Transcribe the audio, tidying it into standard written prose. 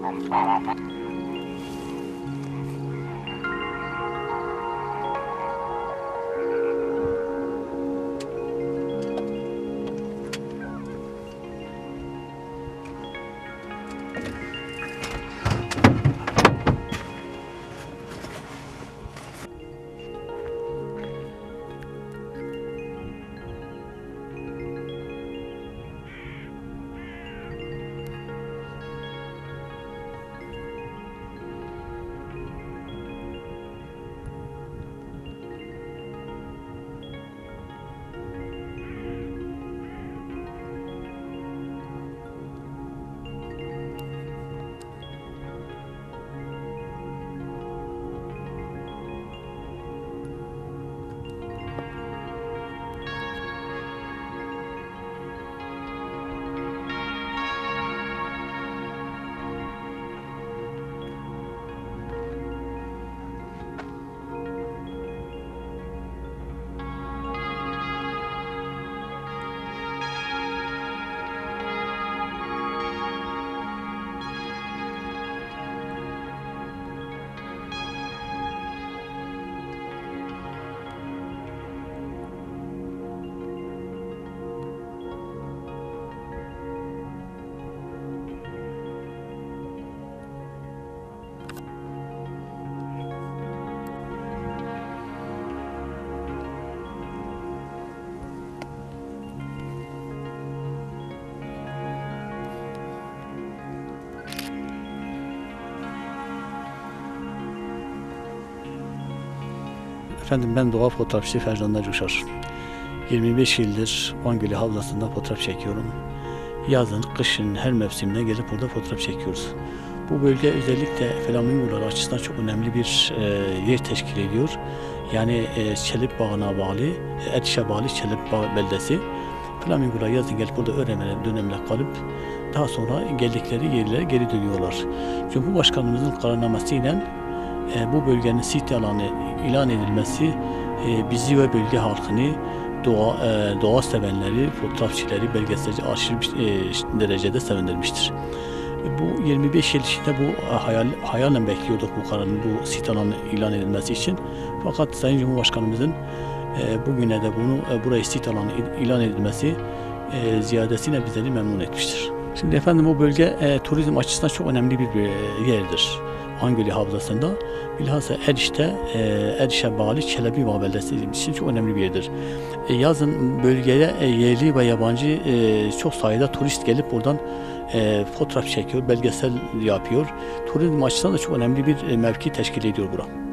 Efendim, ben doğa fotoğrafçısı Ferdan Coşar. 25 yıldır Van Gölü Havzası'nda fotoğraf çekiyorum. Yazın, kışın her mevsimde gelip burada fotoğraf çekiyoruz. Bu bölge özellikle flamingolar açısından çok önemli bir yer teşkil ediyor. Yani Çelip Bağı'na bağlı, Eriş'e bağlı Çelip Bağı beldesi. Flamingolar yazın gelip burada dönemle kalıp daha sonra geldikleri yerlere geri dönüyorlar. Cumhurbaşkanımızın kararnamesiyle bu bölgenin sit alanı ilan edilmesi bizi ve bölge halkını, doğa sevenleri, fotoğrafçıları, belgeselci aşırı derecede sevindirmiştir. Bu 25 yıl içinde bu hayalen bekliyorduk bu kararın, bu sit alanı ilan edilmesi için. Fakat Sayın Cumhurbaşkanımızın bugüne de burayı sit alanı ilan edilmesi ziyadesiyle bizleri memnun etmiştir. Şimdi efendim, bu bölge turizm açısından çok önemli bir yerdir. Van Gölü Havzası'nda, bilhassa Eriş'e bağlı Çelebi Bağı beldesi için çok önemli bir yerdir. Yazın bölgeye yerli ve yabancı çok sayıda turist gelip buradan fotoğraf çekiyor, belgesel yapıyor. Turizm açısından da çok önemli bir mevki teşkil ediyor bura.